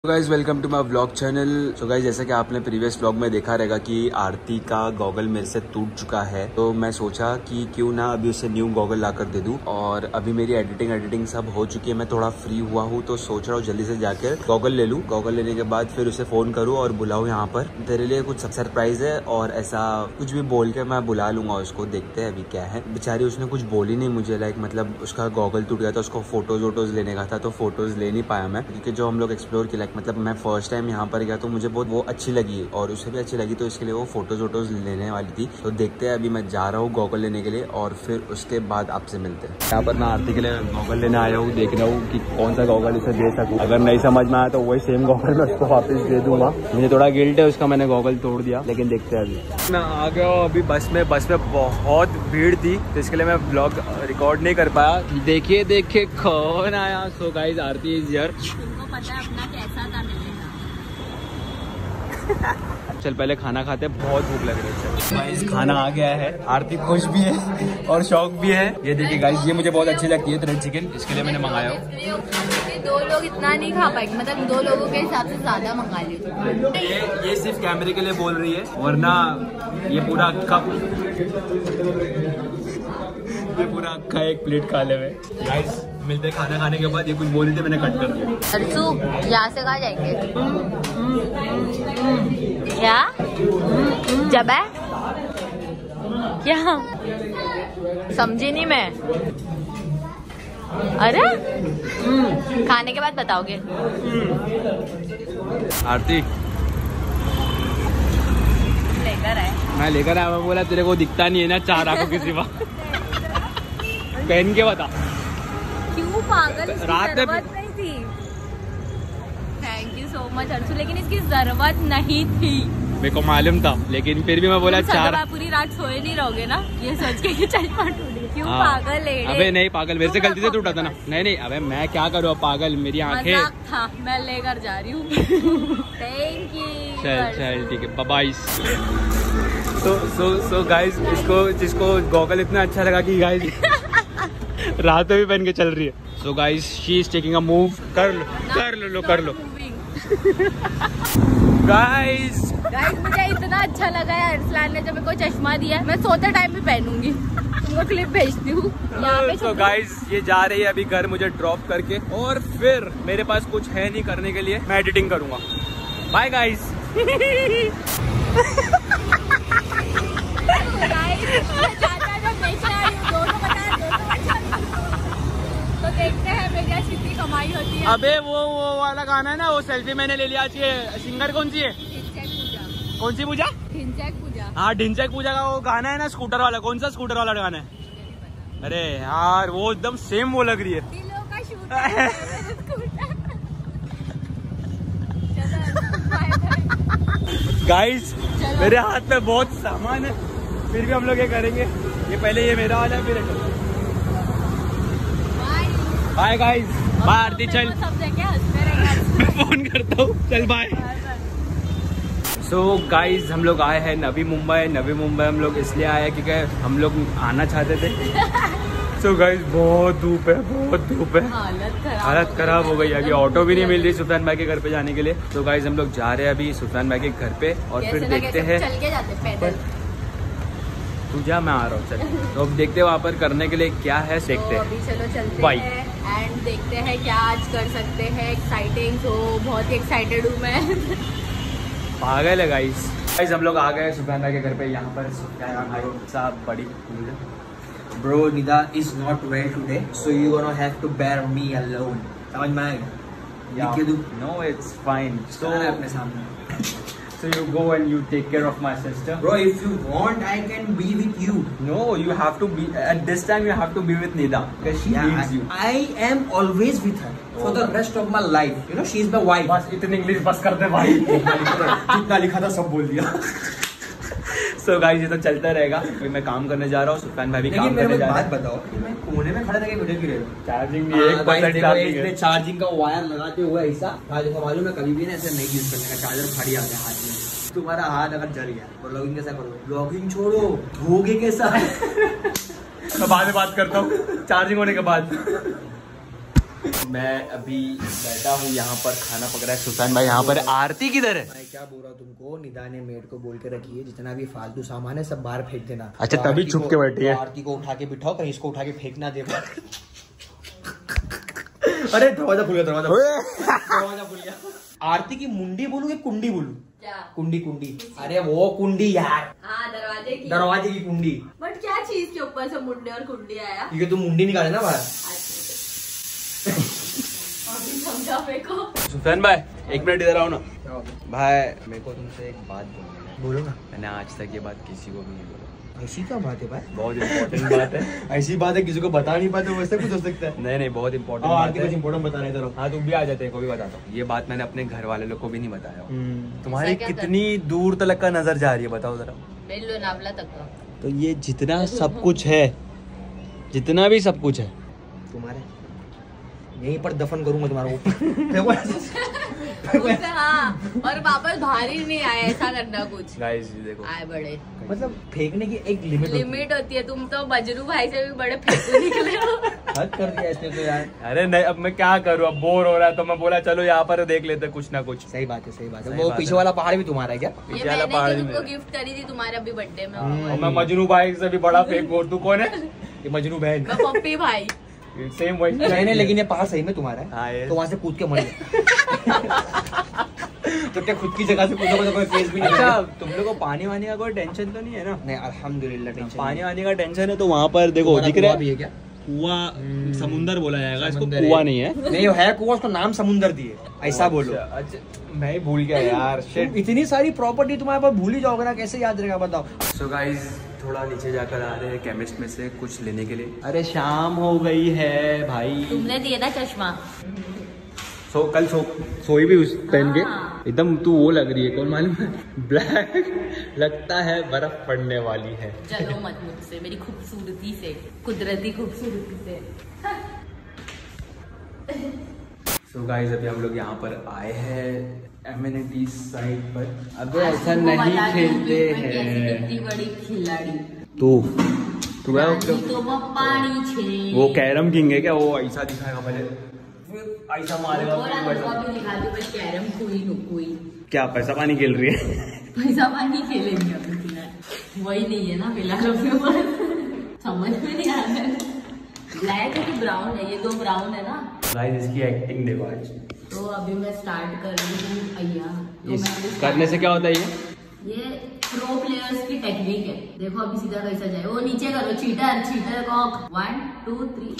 Guys welcome to my vlog channel. So guys जैसा कि आपने प्रीवियस व्लॉग में देखा रहेगा कि आरती का गॉगल मेरे से टूट चुका है, तो मैं सोचा कि क्यों ना अभी उसे न्यू गॉगल लाकर दे दूं। और अभी मेरी एडिटिंग सब हो चुकी है, मैं थोड़ा फ्री हुआ हूँ तो सोच रहा हूँ जल्दी से जाकर गॉगल ले लूँ। गॉगल लेने के बाद फिर उसे फोन करूँ और बुलाऊँ यहाँ पर। तेरे लिए कुछ सरप्राइज है और ऐसा कुछ भी बोल के मैं बुला लूंगा उसको। देखते हैं अभी क्या है। बेचारी उसने कुछ बोली नहीं मुझे, लाइक मतलब उसका गॉगल टूट गया था, उसको फोटोज वोटोज लेने का था तो फोटोज ले नहीं पाया मैं, क्योंकि जो हम लोग एक्सप्लोर किया मतलब मैं फर्स्ट टाइम यहाँ पर गया तो मुझे बहुत वो अच्छी लगी और उसे भी अच्छी लगी, तो इसके लिए वो फोटोज वोटोज लेने वाली थी। तो देखते हैं, अभी मैं जा रहा हूँ गॉगल लेने के लिए और फिर उसके बाद आपसे मिलते हैं। यहाँ पर मैं आरती के लिए गॉगल लेने आया हूँ, देख रहा हूँ कि कौन सा गॉगल इसे दे सकूँ। अगर नहीं समझ में आया तो वही सेम गॉगल मैं उसको वापस दे दूंगा। मुझे थोड़ा गिल्ट है उसका, मैंने गॉगल तोड़ दिया, लेकिन देखते हैं। अभी मैं आ गया हूँ अभी बस में बहुत भीड़ थी तो इसके लिए मैं ब्लॉग रिकॉर्ड नहीं कर पाया। देखिए कौन आया। So guys Aarti is here. तुमको पता है अपना कैसा था मिलेगा। चल पहले खाना खाते हैं, बहुत भूख लग रही है। गाइस खाना आ गया है, आरती खुश भी है और शौक भी है। ये देखिए गाइस, ये मुझे बहुत अच्छी लगती है थ्रेड चिकन, इसके लिए मैंने मंगाया हो। दो लोग इतना नहीं खा पाएंगे, मतलब दो लोगों के हिसाब से ज्यादा मंगा लिया। ये सिर्फ कैमरे के लिए बोल रही है, वरना ये पूरा अक्का एक प्लेट खा ले। गाइस मिलते खाना खाने के बाद। ये कुछ बोली थी मैंने कट कर दिया। अर्सू यहाँ से कहाँ जाएंगे? क्या जब है क्या समझी नहीं मैं। अरे खाने के बाद बताओगे। आरती लेकर आए, मैं लेकर आया। मैं बोला तेरे को दिखता नहीं है ना चार आंखों के सिवा। पहन के बता क्यों पागल, इसकी रात में जरूरत नहीं थी। Thank you so much Arsu, लेकिन इसकी जरूरत नहीं थी। मेरे को मालूम था, लेकिन फिर भी मैं बोला चार। पूरी रात सोए नहीं रहोगे ना ये सोच के कि चश्मा टूट गया। क्यों पागल है? अबे नहीं पागल, मेरे से गलती से टूटा था ना। नहीं अबे मैं क्या करूँ पागल, मेरी आंखें। मजाक था, मैं लेकर जा रही हूँ। Thank you. चल ठीक है, बाय। सो गाइस, जिसको गॉगल इतना अच्छा लगा कि गाइस रात में भी पहन के चल रही है। So guys she is taking a move. कर लो गाइस मुझे इतना अच्छा लगा है अरसलान ने जब मेरे को चश्मा दिया है, मैं सोते टाइम भी पहनूंगी। तुमको क्लिप भेजती हूँ यहाँ पे। तो गाइस ये जा रही है अभी घर मुझे ड्रॉप करके, और फिर मेरे पास कुछ है नहीं करने के लिए, मैं एडिटिंग करूंगा। Bye guys. तो देखते हैं मेरी कितनी कमाई होती है। अबे वो वाला गाना है ना, वो सेल्फी मैंने ले लिया चाहिए। सिंगर कौन सी है? कौन सी पूजा? ढिंचैक पूजा। हाँ ढिंचैक पूजा का वो गाना है ना, स्कूटर वाला। कौन सा स्कूटर वाला गाना है? अरे यार वो एकदम सेम वो लग रही है। दिलों का शूटर। गाइस मेरे हाथ में बहुत सामान है, फिर भी हम लोग ये करेंगे। ये पहले ये मेरा वाला है, फिर बाय गाइस। बाय आरती, चल फोन करता हूँ, चल बाय। सो गाइस हम लोग आए हैं नवी मुंबई हम लोग इसलिए आए हैं क्योंकि हम लोग आना चाहते थे। सो गाइस बहुत धूप है, हालत खराब हो गई। अभी ऑटो भी नहीं मिल रही सुल्तान भाई के घर पे जाने के लिए। तो गाइस हम लोग जा रहे हैं अभी सुल्तान भाई के घर पे, और फिर देखते हैं। चल के जाते पैदल। तू जा, मैं आ रहा हूँ। चल तो अब देखते हैं वहाँ पर करने के लिए क्या है, देखते हैं। अभी चलो चलते हैं एंड देखते हैं क्या आज कर सकते हैं एक्साइटिंग। तो बहुत ही एक्साइटेड हूँ मैं। पागल है गाइस हम लोग आ गए सुल्तान भाई के घर पे। यहाँ पर भाई साहब बड़ी Bro, Nida is not well today, so you gonna have to bear me alone. समझ में आएगा? No, it's fine. So अपने सामने. So you go and you take care of my sister. Bro, if you want, I can be with you. No, you have to be at this time. You have to be with Nida because she needs you. I am always with her for the rest of my life. You know, she is my wife. बस इतनी English बस कर दे भाई। जितना लिखा था सब बोल दिया। So guys ये तो चलता रहेगा। अभी मैं काम करने जा रहा हूँ, सुल्तान भाई भी काम करने जा रहा है। बात बताओ कि मैं कोने में खड़ा रह के वीडियो क्यों ले रहा हूँ? चार्जिंग नहीं है, 1% चार्जिंग है। चार्जिंग का वायर लगाते हुए ऐसा मालूम है, कभी भी ना ऐसे नहीं यूज करने का। चार्जर फाड़ी आ गया हाथ में, तुम्हारा हाथ अगर जल गया तो लॉगिन कैसा करोगे? लॉगिन छोड़ो, धोगे कैसा? मैं बाद में बात करता हूँ चार्जिंग होने के बाद। मैं अभी बैठा हूँ यहाँ पर, खाना पक रहा है। सुल्तान भाई यहाँ पर, आरती किधर है? मैं क्या बोल रहा हूँ तुमको, निदा ने मेड को बोल के रखी है जितना भी फालतू सामान है सब बाहर फेंक देना। अच्छा, तो तभी छुप के बैठी है। आरती को उठा के बिठाओ, कहीं इसको उठा के फेंकना दे। अरे दरवाजा खुल गया, दरवाजा खुल गया। आरती की मुंडी बोलूं कि कुंडी बोलूं? क्या? कुंडी। अरे वो कुंडी यार, हाँ, दरवाजे की कुंडी। बट क्या चीज के ऊपर से मुंडे और कुंडी आया? क्योंकि तुम मुंडी निकाले ना बाहर। अभी समझा मेरे को। सुल्तान भाई 1 मिनट इधर आओ ना। भाई मेरे को तुमसे एक बात बोलनी है। बोलो ना। मैंने आज तक ये बात किसी को भी नहीं बोला। ऐसी क्या बात है भाई? बहुत इम्पोर्टेंट बात है। ऐसी बात है किसी को बता नहीं पाते, वैसे कुछ हो सकता है। नहीं, बहुत इम्पोर्टेंट बात है। इम्पोर्टेंट बता रहे हाँ, तुम भी आ जाते हैं, को भी बताता हूँ। ये बात मैंने अपने घर वाले लोग को भी नहीं बताया। तुम्हारी कितनी दूर तक का नजर जा रही है, बताओ जरा। लोनावला तक का। तो ये जितना सब कुछ है, जितना भी सब कुछ है तुम्हारे यहीं पर दफन करूंगा तुम्हारा ऊपर। हाँ, और वापस बाहर ही नहीं आए, ऐसा करना कुछ। गाइस देखो, आए बड़े, मतलब फेंकने की एक लिमिट होती है। तुम तो बजरू भाई से भी बड़े फेंकू निकले हो। हद कर दिया इसने तो यार। अरे नहीं, अब मैं क्या करूँ, अब बोर हो रहा है तो मैं बोला चलो यहाँ पर देख लेते कुछ ना कुछ। सही बात है, सही बात है। वो पीछे वाला पहाड़ भी तुम्हारा है क्या? ये मैंने तुमको गिफ्ट करी थी तुम्हारे अभी बर्थडे में। मैं मजनू भाई से भी बड़ा फेंक। तू कौन है? ये मजनू बहन। पप्पी भाई। सेम वही। नहीं, लेकिन ये पहाड़ सही में तुम्हारा है। हाँ, तो वहाँ से कूद के मर गया। तो क्या खुद की जगह से कूदोगे तो कोई केस भी नहीं? अच्छा, तुम लोग को पानी वानी का कोई टेंशन तो नहीं है ना? नहीं, अल्हम्दुलिल्लाह टेंशन। पानी वानी का टेंशन है तो वहाँ पर देखो दिख रहा भी है क्या? कुआं, समुंदर बोला जाएगा इसको, कुआं नहीं है। नहीं है कुआं, उसको नाम समुंदर दिए, ऐसा बोलो। अच्छा, मैं भूल गया यार। शिट, इतनी सारी प्रॉपर्टी तुम्हारे पास भूल ही जाओगे ना, कैसे याद रहेगा बताओ। सो गाइस, थोड़ा नीचे जाकर आ रहे हैं केमिस्ट में से कुछ लेने के लिए। अरे शाम हो गई है भाई। तुमने दिया ना चश्मा। कल सोई भी उस पहन के एकदम तू वो लग रही है, कौन मालूम है? ब्लैक लगता है, बर्फ पड़ने वाली है। चलो मत मुझसे, मेरी खूबसूरती से, कुदरती खूबसूरती से। सो गाइस, अभी हम लोग यहाँ पर आए हैं एमिनिटीज साइड पर। अब ऐसा नहीं खेलते हैं। कितनी बड़ी खिलाड़ी तू तो वो पानी छे। वो कैरम किंग है क्या? वो ऐसा दिखाएगा पहले, ऐसा मारेगा, कैरम कोई क्या पैसा पानी खेल रही है? पैसा पानी खेलेंगे अभी फिलहाल, वही नहीं है ना फिलहाल अपने पास। समझ में नहीं आ रहा है, ब्लैक है कि ब्राउन है? ये 2 ब्राउन है ना। गाइस, इसकी एक्टिंग देखो आज। तो अभी मैं स्टार्ट कर रही हूँ। करने से क्या होता है? ये प्रो प्लेयर्स की टेक्निक है। देखो अभी सीधा कैसा जाए, वो नीचे करो, cheater cock. 1 2 3।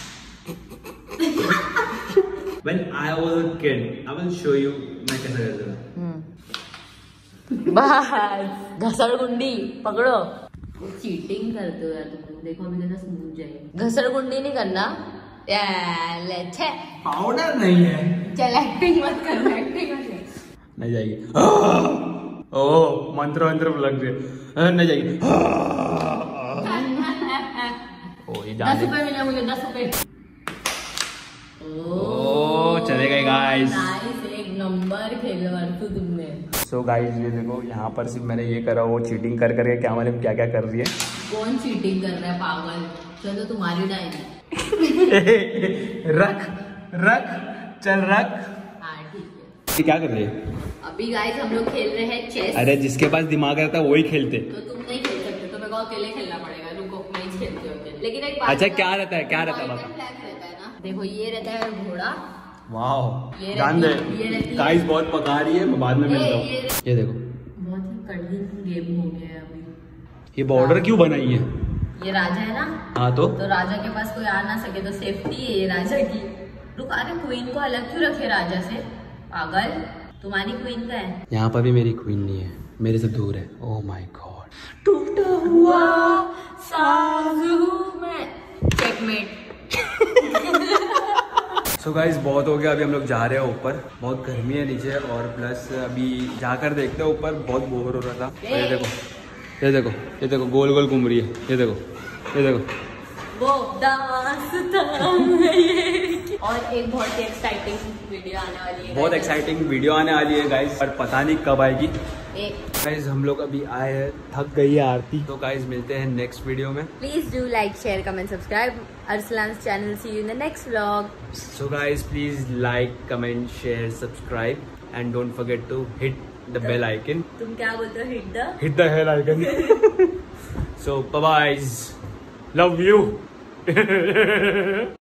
When I was a kid, I will show you मैं कैसा करता था। बस घसरगुंडी पकड़ो। वो चीटिंग करते हो यार तुम। देखो अभी कैसा स्मूथ जाएगा। घसरगुंडी नहीं करना, पाउडर नहीं है। चल एक्टिंग मत कर, एक्टिंग मत कर। नहीं जाएगी। ओह, मंत्र लग रहे नहीं जाएगी। ओ, ये 10 रुपए मिले मुझे, 10 रुपए। ओह, चलेगा गाइस। एक नंबर खेला तुमने। सो गाइस, ये देखो यहाँ पर सिर्फ मैंने ये करा, वो चीटिंग कर करके क्या मालूम क्या क्या कर रही है। कौन चीटिंग कर रहा है पागल? चलो तुम्हारी टाइम है। रख चल रख। हाँ ठीक है। ये क्या कर रही है? अभी गाइस हम लोग खेल रहे हैं चेस। अरे जिसके पास दिमाग रहता है वही खेलते। तो तुम नहीं खेल सकते, तो मेरे को अकेले खेलना पड़ेगा। रुको, मैं खेलती हूँ। लेकिन एक बात, अच्छा क्या रहता है बता। देखो ये रहता है घोड़ा। वाह, जान दे गाइस, बहुत पका रही है, मैं बाद में मिलता हूँ। ये देखो, बहुत ही कठिन गेम हो गया है अभी। ये बॉर्डर क्यों बनाई है? ये राजा है ना। हाँ, तो राजा के पास कोई आ ना सके तो सेफ्टी है ये राजा की। रुक, अरे क्वीन को अलग क्यों रखे राजा से? पागल, तुम्हारी क्वीन का है। यहाँ पर भी मेरी क्वीन नहीं है, मेरे से दूर है। ओह माय गॉड, टूटा हुआ साज हूं मैं। चेकमेट। सो गाइस, बहुत हो गया। अभी हम लोग जा रहे हैं ऊपर, बहुत गर्मी है नीचे, और प्लस अभी जाकर देखते हैं ऊपर, बहुत बोर हो रहा था। ये देखो गोल गोल घूम रही है। ये देखो वो दास्तां है ये। और एक बहुत ही एक्साइटिंग वीडियो आने वाली है। बहुत एक्साइटिंग वीडियो आने वाली है गाइस, पर पता नहीं कब आएगी। गाइज हम लोग अभी आए हैं, थक गई है आरती। तो गाइज मिलते हैं नेक्स्ट वीडियो में। Please do like share comment subscribe Arsalan's channel. See you in the next vlog. So guys, please like, comment, share, subscribe and don't forget to hit the bell icon. तुम क्या बोलते हो? Hit the bell icon. So bye bye. Love you.